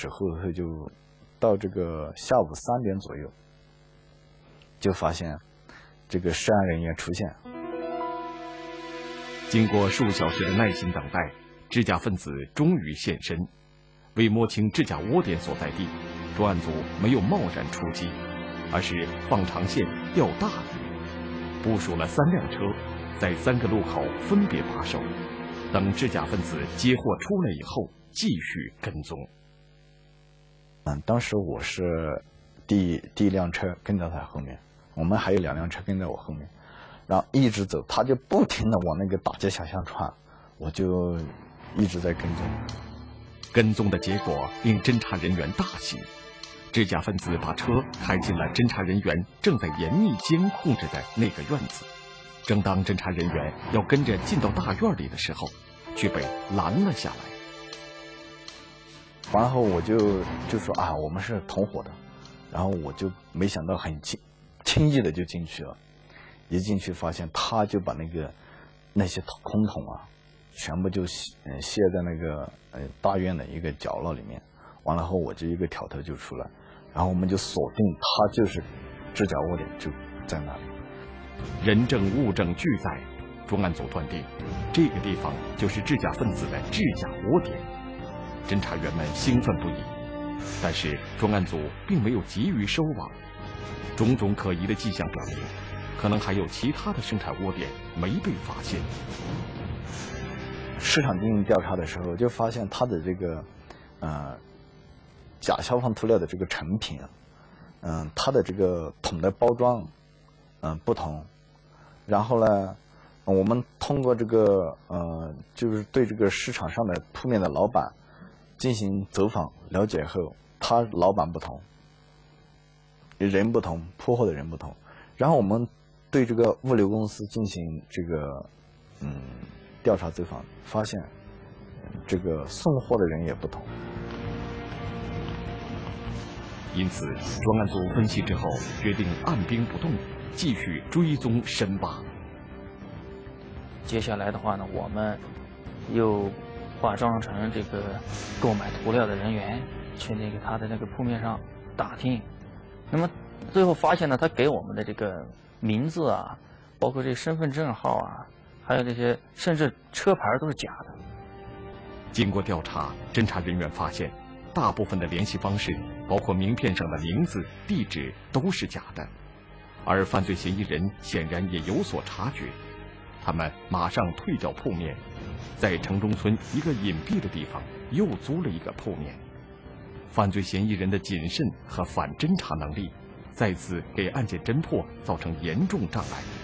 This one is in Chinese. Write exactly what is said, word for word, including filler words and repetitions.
时候，就到这个下午三点左右，就发现这个涉案人员出现。 经过数小时的耐心等待，制假分子终于现身。为摸清制假窝点所在地，专案组没有贸然出击，而是放长线钓大鱼，部署了三辆车，在三个路口分别把守，等制假分子接货出来以后继续跟踪。 嗯，当时我是第第一辆车跟在他后面，我们还有两辆车跟在我后面，然后一直走，他就不停的往那个大街小巷窜，我就一直在跟踪。 跟踪的结果令侦查人员大喜，制假分子把车开进了侦查人员正在严密监控着的那个院子。正当侦查人员要跟着进到大院里的时候，却被拦了下来。 然后我就就说啊，我们是同伙的，然后我就没想到很轻轻易的就进去了，一进去发现他就把那个那些空桶啊，全部就呃卸在那个呃大院的一个角落里面。完了后，我就一个挑头就出来，然后我们就锁定他就是制假窝点就在那里。 人证物证俱在，专案组断定这个地方就是制假分子的制假窝点。侦查员们兴奋不已，但是专案组并没有急于收网。种种可疑的迹象表明，可能还有其他的生产窝点没被发现。 市场进行调查的时候，就发现它的这个呃假消防涂料的这个成品啊，嗯、呃，它的这个桶的包装嗯、呃、不同，然后呢，我们通过这个呃就是对这个市场上的铺面的老板进行走访了解后，他老板不同，人不同，铺货的人不同，然后我们对这个物流公司进行这个嗯调查走访，发现这个送货的人也不同。 因此，专案组分析之后，决定按兵不动，继续追踪深挖。 接下来的话呢，我们又化妆成这个购买涂料的人员，去那个他的那个铺面上打听。那么最后发现呢，他给我们的这个名字啊，包括这身份证号啊，还有这些甚至车牌都是假的。 经过调查，侦查人员发现，大部分的联系方式，包括名片上的名字、地址都是假的，而犯罪嫌疑人显然也有所察觉，他们马上退掉铺面，在城中村一个隐蔽的地方又租了一个铺面。犯罪嫌疑人的谨慎和反侦查能力，再次给案件侦破造成严重障碍。